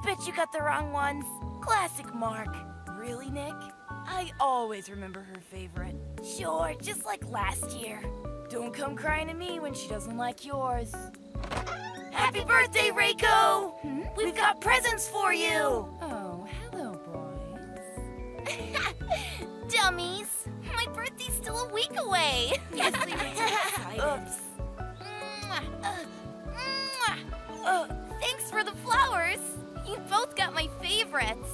bet you got the wrong ones. Classic Mark. Really, Nick? I always remember her favorite. Sure, just like last year. Don't come crying to me when she doesn't like yours. Happy birthday, Reiko! We've got presents for you! Oh, hello, boys. Dummies! My birthday's still a week away! Yes, we were too excited. Oops. Thanks for the flowers! You both got my favorites!